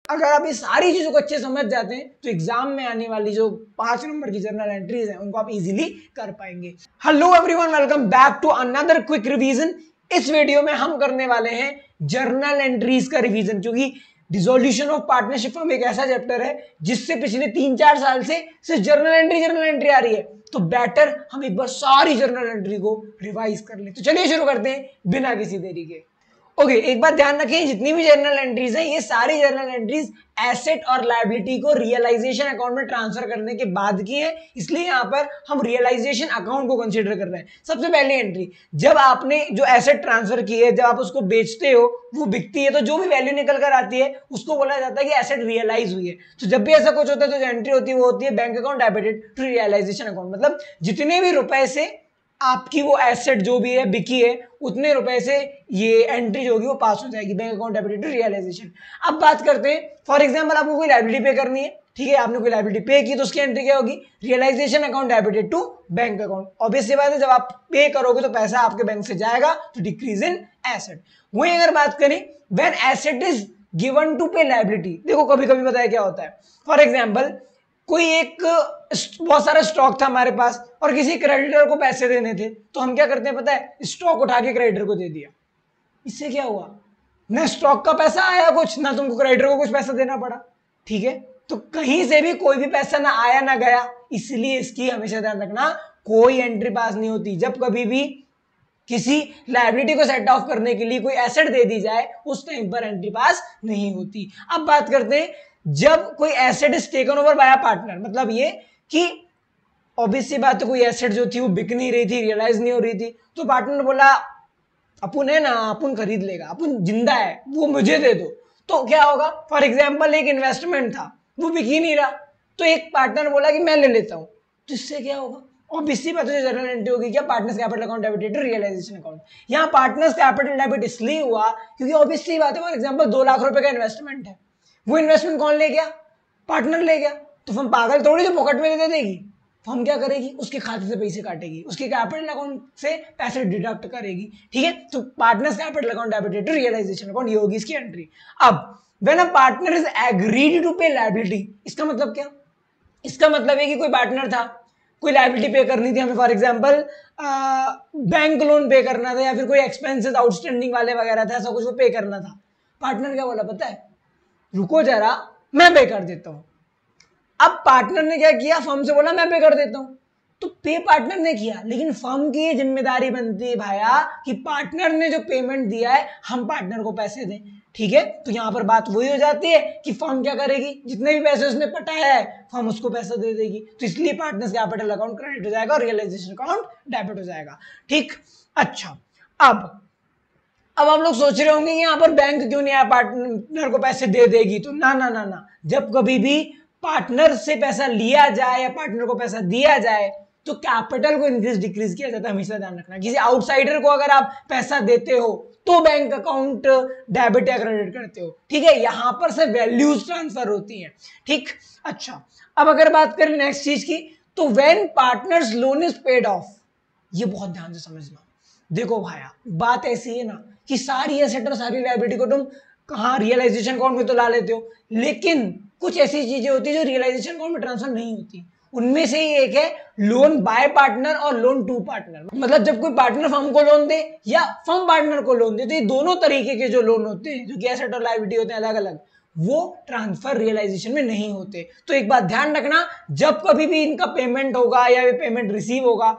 अगर आप ये सारी चीजों को अच्छे समझ जाते हैं तो एग्जाम में आने वाली जो 5 नंबर की जर्नल एंट्रीज हैं उनको आप इजीली कर पाएंगे। Hello everyone, welcome back to another quick revision. इस वीडियो में हम करने वाले हैं जर्नल एंट्रीज का रिवीजन, क्योंकि डिसोल्यूशन ऑफ पार्टनरशिप फॉर्म एक ऐसा चैप्टर है जिससे पिछले 3-4 साल से सिर्फ जर्नल एंट्री आ रही है, तो बेटर हम एक बार सारी जर्नल एंट्री को रिवाइज कर ले। तो चलिए शुरू करते हैं बिना किसी देरी के। ओके, एक बात ध्यान रखें, जितनी भी जर्नल एंट्रीज हैं ये सारी जर्नल एंट्रीज एसेट और लायबिलिटी को रियलाइजेशन अकाउंट में ट्रांसफर करने के बाद की है, इसलिए यहां पर हम रियलाइजेशन अकाउंट को कंसीडर कर रहे हैं। सबसे पहली एंट्री, जब आपने जो एसेट ट्रांसफर की है, जब आप उसको बेचते हो, वो बिकती है, तो जो भी वैल्यू निकल कर आती है उसको बोला जाता है कि एसेट रियलाइज हुई है। तो जब भी ऐसा कुछ होता है तो जो एंट्री होती है वो होती है bank account debited to realisation account. मतलब जितने भी रुपए से आपकी वो एसेट जो भी है बिकी है, उतने रुपए से ये एंट्री जो होगी वो पास हो जाएगी, bank account debited to realisation. अब बात करते हैं, फॉर एग्जांपल आपको कोई लायबिलिटी पे करनी है, ठीक है, आपने कोई लायबिलिटी पे की तो उसकी एंट्री क्या होगी, realisation account debited to bank account. Obvious सी बात है, जब आप पे करोगे तो पैसा आपके बैंक से जाएगा, तो डिक्रीज इन एसेट। वहीं अगर बात करें when asset is given to pay liability, देखो कभी कभी पता है क्या होता है, फॉर एग्जाम्पल कोई एक बहुत सारा स्टॉक था हमारे पास और किसी क्रेडिटर को पैसे देने थे, तो हम क्या करते हैं पता है, स्टॉक उठा के क्रेडिटर को दे दिया। इससे क्या हुआ, ना स्टॉक का पैसा आया कुछ, ना तुमको क्रेडिटर को कुछ पैसा देना पड़ा, ठीक है। तो कहीं से भी कोई भी पैसा ना आया ना गया, इसलिए इसकी हमेशा ध्यान रखना, कोई एंट्री पास नहीं होती। जब कभी भी किसी लायबिलिटी को सेट ऑफ करने के लिए कोई एसेट दे दी जाए, उस टाइम पर एंट्री पास नहीं होती। अब बात करते हैं, जब कोई asset is taken over by a partner, मतलब ये कि ऑब्वियस सी बात है, कोई एसेट जो थी वो बिक नहीं रही थी, रियलाइज नहीं हो रही थी, तो पार्टनर बोला अपुन है ना, अपुन खरीद लेगा, अपुन जिंदा है, वो मुझे दे दो। तो क्या होगा, फॉर एग्जाम्पल एक इन्वेस्टमेंट था, वो बिक ही नहीं रहा, तो एक पार्टनर बोला कि मैं ले लेता हूं, तो इससे क्या होगा, ऑब्वियसली बात है, जनरल एंट्री होगी क्या, partners capital account debited to realisation account. यहाँ पार्टनर्स कैपिटल डेबिट इसलिए हुआ क्योंकि ऑब्वियसली बात है, फॉर एग्जाम्पल 2 लाख रुपए का इन्वेस्टमेंट है, वो इन्वेस्टमेंट कौन ले गया, पार्टनर ले गया, तो फर्म पागल थोड़ी जो पॉकेट में दे देगी, फर्म क्या करेगी, उसके खाते से पैसे काटेगी, उसके कैपिटल अकाउंट से पैसे डिडक्ट करेगी, ठीक है। तो partners capital account debited to realisation account, ये होगी इसकी एंट्री। अब when a partner is agreed to pay liability, इसका मतलब क्या, इसका मतलब है कि कोई पार्टनर था, कोई लायबिलिटी पे करनी थी हमें, फॉर एग्जांपल बैंक लोन पे करना था, या फिर कोई एक्सपेंसेस आउटस्टैंडिंग वाले वगैरह था, ऐसा कुछ वो पे करना था। पार्टनर क्या बोला पता है, रुको जरा मैं पे कर देता हूं। अब पार्टनर ने क्या किया, फर्म से बोला मैं पे कर देता हूं, तो पे पार्टनर ने किया, लेकिन फर्म की ये जिम्मेदारी बनती है भाया कि पार्टनर ने जो पेमेंट दिया है हम पार्टनर को पैसे दें, ठीक है। तो यहां पर बात वही हो जाती है कि फर्म क्या करेगी, जितने भी पैसे उसने पटाया है फर्म उसको पैसा दे देगी, तो इसलिए पार्टनर्स कैपिटल अकाउंट क्रेडिट हो जाएगा और रियलाइजेशन अकाउंट डेबिट हो जाएगा, ठीक। अच्छा, अब आप लोग सोच रहे होंगे कि यहाँ पर बैंक क्यों नहीं आया, पार्टनर को पैसे दे देगी, तो ना ना ना ना, जब कभी भी पार्टनर से पैसा लिया जाए या पार्टनर को पैसा दिया जाए तो कैपिटल को इंक्रीज डिक्रीज किया जाता है, हमेशा ध्यान रखना। किसी आउटसाइडर को अगर आप पैसा देते हो तो बैंक अकाउंट डेबिट या क्रेडिट करते हो, ठीक है, यहां पर से वैल्यूज ट्रांसफर होती हैं, ठीक। अच्छा, अब अगर बात करें नेक्स्ट चीज की, तो when partners loan is paid off, ये बहुत ध्यान से समझना। देखो भाया, बात ऐसी है ना कि सारी एसेट और सारी लायबिलिटी को तुम कहाँ रियलाइजेशन अकाउंट में तो ला लेते हो, लेकिन कुछ ऐसी चीजें होती है जो रियलाइजेशन अकाउंट में ट्रांसफर नहीं होती। उनमें से ही एक है लोन बाय पार्टनर और लोन टू पार्टनर। मतलब जब कोई पार्टनर फर्म को लोन दे या फर्म पार्टनर को लोन दे, तो ये दोनों तरीके के जो लोन होते हैं, जो कि एसेट और लायबिलिटी होते हैं अलग अलग, वो ट्रांसफर रियलाइजेशन में नहीं होते। तो एक बात ध्यान रखना, जब कभी भी इनका पेमेंट होगा या पेमेंट रिसीव होगा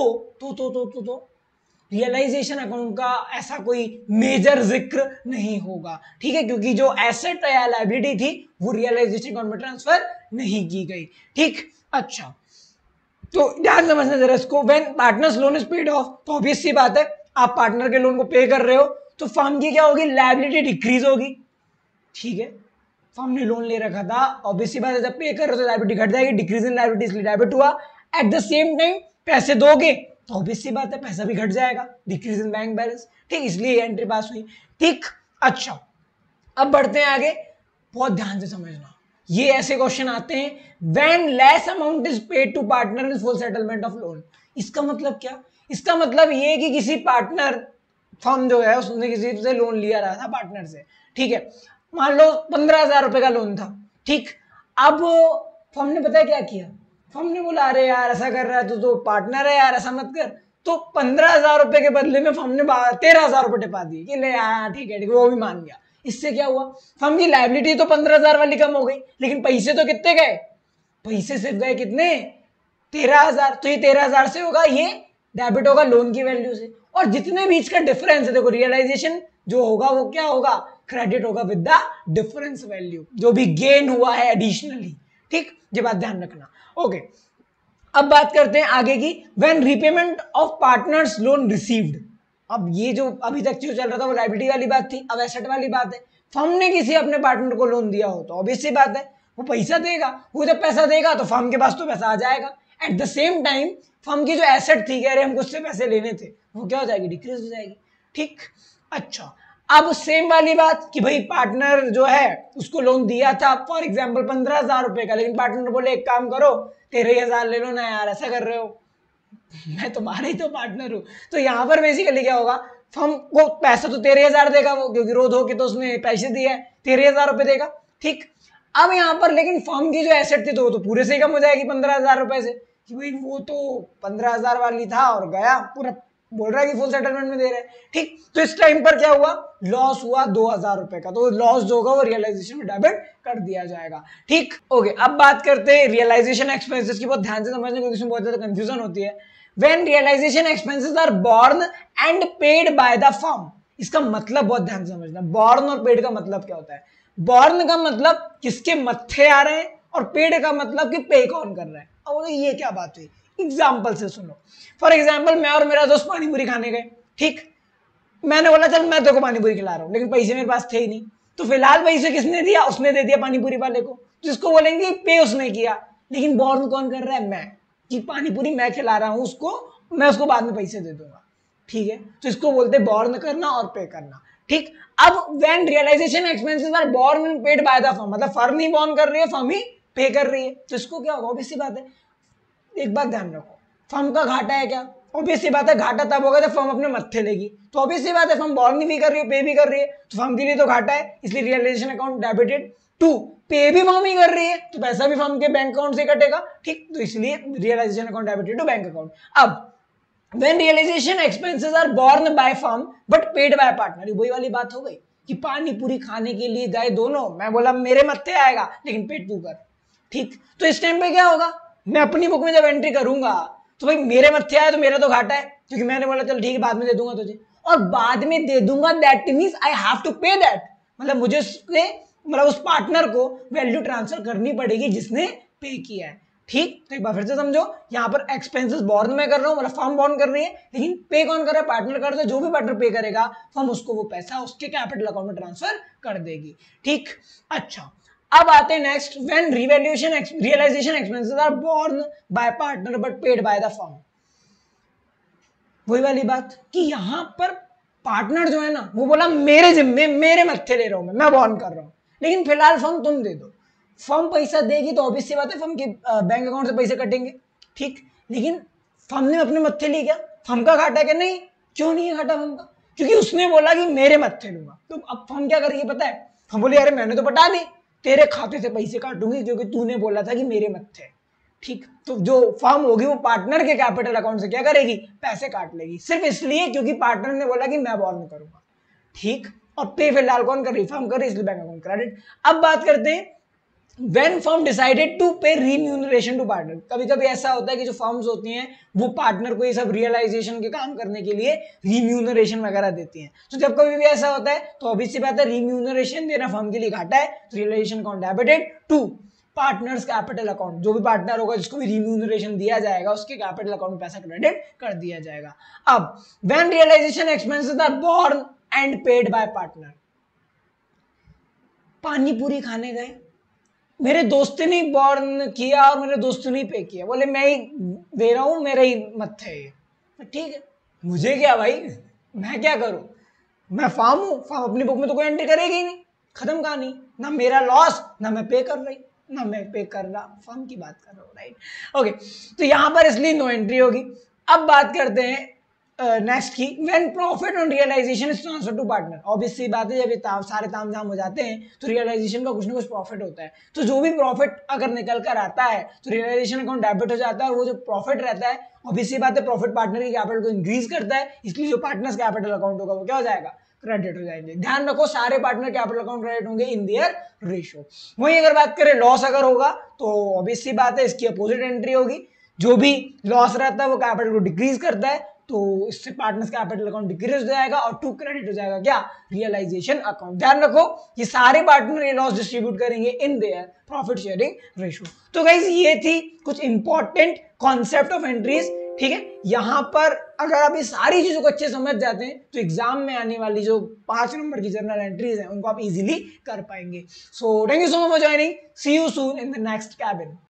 तो रियलाइजेशन अकाउंट का ऐसा कोई मेजर जिक्र नहीं होगा, ठीक है, क्योंकि जो एसेट या लायबिलिटी थी वो रियलाइजेशन अकाउंट में ट्रांसफर नहीं की गई, ठीक। अच्छा, तो ध्यान समझना जरा इसको, when partners loan is paid off, तो ऑब्वियस सी बात है आप पार्टनर के लोन को पे कर रहे हो, तो फर्म की क्या होगी, लायबिलिटी डिक्रीज होगी, ठीक है। फर्म ने लोन ले रखा था, ऑब्वियस सी बात है जब पे कर रहे हो तो लायबिलिटी घट जाएगी, डिक्रीज इन लायबिलिटी इसलिए डेबिट हुआ। एट द सेम टाइम पैसे दोगे तो ऑब्वियस सी बात है पैसा भी घट जाएगा, डिक्रीज इन बैंक बैलेंस, ठीक, इसलिए एंट्री पास हुई, ठीक। अच्छा, अब बढ़ते हैं आगे, बहुत ध्यान से समझना, ये ऐसे क्वेश्चन आते हैं, when less amount is paid to partner in full settlement of loan. इसका मतलब क्या, इसका मतलब ये कि किसी पार्टनर फर्म जो है उसने किसी से लोन लिया रहा था पार्टनर से, ठीक है, मान लो 15,000 रुपए का लोन था, ठीक। अब फर्म ने पता है क्या किया, फर्म ने बोला अरे यार ऐसा कर रहा है तो पार्टनर है यार, ऐसा मत कर। तो 15,000 रुपए के बदले में फर्म ने 13,000 रुपए टिपा दिए कि ले यार ठीक है, वो भी मान गया। इससे क्या हुआ, फर्म की लायबिलिटी तो 15,000 वाली कम हो गई, लेकिन पैसे तो कितने गए, पैसे सिर्फ गए कितने, 13,000। तो ये 13,000 से होगा, ये डेबिट होगा लोन की वैल्यू से। और जितने बीच का डिफरेंस है, देखो रियलाइजेशन जो होगा वो क्या होगा, क्रेडिट होगा विद द डिफरेंस वैल्यू, जो भी गेन हुआ है एडिशनली, ठीक। ये बात ध्यान रखना। ओके, अब बात करते हैं आगे की, when repayment of partners loan received. अब ये जो अभी तक जो चल रहा था वो लायबिलिटी वाली बात थी, अब एसेट वाली बात है। फर्म ने किसी अपने पार्टनर को लोन दिया हो तो ऑब्वियस सी बात है वो पैसा देगा, वो जब पैसा देगा तो फर्म के पास तो पैसा आ जाएगा। At the same time firm की जो एसेट थी, कह रहे हमको उससे पैसे लेने थे, वो क्या हो जाएगी, डिक्रीज हो जाएगी, ठीक। अच्छा, अब सेम वाली बात कि भाई पार्टनर जो है उसको लोन दिया था फॉर एग्जांपल 15,000 रुपए का, लेकिन पार्टनर बोले एक काम करो 13,000 ले लो ना यार, ऐसा कर रहे हो, मैं तुम्हारे ही तो पार्टनर हूं। तो यहां पर बेसिकली क्या होगा, फर्म को पैसा तो 13,000 देगा वो, क्योंकि रोध हो के तो उसने पैसे दिए, 13,000 रुपए देगा, ठीक। अब यहाँ पर लेकिन फर्म की जो एसेट थी तो वो तो पूरे से ही कम हो जाएगी 15,000 रुपए से, कि भाई वो तो 15,000 वाली था और गया पूरा, बोल रहा है कि फुल सेटलमेंट में दे रहे हैं, ठीक। तो इस टाइम पर क्या हुआ, लॉस हुआ 2,000 रुपए का, तो लॉस जो होगा वो रियलाइजेशन में डेबिट कर दिया जाएगा, ठीक। ओके, अब बात करते हैं रियलाइजेशन एक्सपेंसेस की, बहुत ध्यान से समझने क्योंकि इसमें बहुत ज्यादा कंफ्यूजन होती है। When realization expenses are borne and paid by the firm, इसका मतलब बहुत ध्यान से समझना, born और paid का मतलब क्या होता है। born का मतलब किसके मत्थे आ रहे हैं, और paid का मतलब कि पे कौन कर रहा है। और ये क्या बात हुई, एग्जाम्पल से सुनो। फॉर एग्जाम्पल मैं और मेरा दोस्त पानी पूरी खाने गए, ठीक। मैंने बोला चल मैं तेरे को पानी पूरी खिला रहा हूँ, लेकिन पैसे मेरे पास थे ही नहीं, तो फिलहाल पैसे किसने दिया, उसने दे दिया पानी पूरी वाले को, जिसको बोलेंगे पे उसने किया, लेकिन born कौन कर रहा है, मैं, कि पानी पूरी मैं खिला रहा हूं उसको, मैं उसको बाद में पैसे दे दूंगा, ठीक है। तो इसको बोलते हैं बॉर्न करना और पे करना, ठीक। अब when realization expenses are borne and paid by the firm, मतलब फर्म ही बॉर्न कर रही है, फर्म ही पे कर रही है, तो इसको क्या होगा, ऑब्वियस सी बात है, एक बात ध्यान रखो, फर्म का घाटा है क्या, ऑब्वियस सी बात है घाटा तब होगा जब फर्म अपने मत्थे लेगी, तो ऑब्वियस सी बात है फर्म बॉर्न भी कर रही है पे भी कर रही है, तो फर्म के लिए तो घाटा है, इसलिए रियलाइजेशन अकाउंट डेबिटेड टू, पे भी फर्म ही कर रही है तो पैसा भी फर्म के बैंक अकाउंट से कटेगा, ठीक। तो इसलिए realization account debited to bank account. अब when realization expenses are borne by firm but paid by partner, वही वाली बात हो गई कि पानी पूरी खाने के लिए गए दोनों, मैं बोला मेरे मत्थे आएगा लेकिन पेट तू कर, ठीक। तो इस टाइम पे क्या होगा, मैं अपनी बुक में जब एंट्री करूंगा तो भाई मेरे मत्थे आया तो मेरा तो घाटा है, क्योंकि मैंने बोला चल ठीक है बाद में दे दूंगा तुझे, और बाद में दे दूंगा that means I have to pay that, मतलब मुझे उससे, मतलब उस पार्टनर को वैल्यू ट्रांसफर करनी पड़ेगी जिसने पे किया है, ठीक। तो एक बार फिर से समझो, यहाँ पर एक्सपेंसेस बॉर्न में कर रहा हूँ, मतलब फर्म बॉर्न कर रही है, लेकिन पे कौन कर रहा है, पार्टनर कर रहा है, जो भी पार्टनर पे करेगा फर्म उसको वो पैसा उसके कैपिटल अकाउंट में ट्रांसफर कर देगी, ठीक। अच्छा, अब आते हैं next, when realization expenses are borne by partner but paid by the firm, वही वाली बात कि यहां पर पार्टनर जो है ना वो बोला मेरे जिम्मे, मेरे मत्थे ले रहा हूं मैं बॉर्न कर रहा हूं, लेकिन फिलहाल फर्म तुम दे दो, फर्म पैसा देगी तो ऑब्वियस सी बात है फर्म के बैंक अकाउंट से पैसे कटेंगे, ठीक। लेकिन फर्म ने अपने मत्थे ले गया, फर्म का घाटा क्या, नहीं, क्यों नहीं है घाटा फर्म का, क्योंकि उसने बोला कि मेरे मत्थे लूंगा, तो अब फर्म क्या करेगी पता है, फर्म बोली अरे मैंने तो पटा दी, तेरे खाते से पैसे काटूंगी क्योंकि तूने बोला था कि मेरे मत्थे, ठीक। तो जो फर्म होगी वो पार्टनर के कैपिटल अकाउंट से क्या करेगी, पैसे काट लेगी, सिर्फ इसलिए क्योंकि पार्टनर ने बोला कि मैं बॉर्न करूंगा, ठीक। और पे फिलहाल कौन कर रही, फर्म कर रही, इसलिए बैंक अकाउंट क्रेडिट। अब बात करते हैं when firm decided to pay remuneration to partner, कभी कभी ऐसा होता है कि जो फर्म्स होती हैं वो पार्टनर को ये सब रियलाइजेशन के काम करने के लिए रिम्यूनरेशन वगैरह देती हैं, तो जब कभी भी ऐसा होता है तो ऑब्वियस सी बात है रिम्यूनरेशन देना फर्म के लिए घाटा है, तो realization account debited to partners capital account, जो भी पार्टनर होगा जिसको भी रिम्यूनरेशन दिया जाएगा उसके कैपिटल अकाउंट में पैसा क्रेडिट कर दिया जाएगा। अब when realization expenses are borne and paid by partner, पानी पूरी खाने गए, मेरे दोस्त ने बॉर्न किया और मेरे दोस्त ने पे किया, बोले मैं ही दे रहा हूं, मेरा ही मत्थे है, ठीक है, मुझे क्या भाई, मैं क्या करूं, मैं फर्म हूं, फर्म अपनी बुक में तो कोई एंट्री करेगी ही नहीं, खत्म कहानी, ना मेरा लॉस ना मैं पे कर रही, ना मैं पे कर रहा, फर्म की बात कर रहा हूं, राइट। ओके, तो यहां पर इसलिए नो एंट्री होगी। अब बात करते हैं नेक्स्ट की when profit on realization is transfer to partner. Obviously बात है, जब सारे ताम झाम हो जाते हैं तो रियलाइजेशन का कुछ ना कुछ प्रॉफिट होता है। तो जो भी प्रॉफिट अगर निकल कर आता है तो रियलाइजेशन अकाउंट डेबिट हो जाता है, और वो जो प्रॉफिट रहता है ऑब्वियसली बात है प्रॉफिट पार्टनर की कैपिटल को इंक्रीज करता है, इसलिए जो पार्टनर्स कैपिटल अकाउंट होगा वो क्या हो जाएगा, क्रेडिट हो जाएंगे। ध्यान रखो सारे पार्टनर कैपिटल अकाउंट क्रेडिट होंगे इन देयर रेशियो। वहीं अगर बात करें लॉस अगर होगा तो ऑब्वियसली बात है इसकी अपोजिट एंट्री होगी। जो भी लॉस रहता है वो कैपिटल को डिक्रीज करता है, तो इससे पार्टनर्स कैपिटल अकाउंट डिक्रीज हो जाएगा और टू क्रेडिट हो जाएगा क्या, रियलाइजेशन अकाउंट। ध्यान रखो ये सारे पार्टनर ये लॉस डिस्ट्रीब्यूट करेंगे in their profit sharing ratio. तो गाइस ये थी कुछ इंपॉर्टेंट कॉन्सेप्ट ऑफ एंट्रीज। ठीक है, यहां पर अगर आप ये सारी चीजों को अच्छे समझ जाते हैं तो एग्जाम में आने वाली जो 5 नंबर की जर्नल एंट्रीज हैं उनको आप इजीली कर पाएंगे। So thank you so much for joining, see you soon in the next cabin.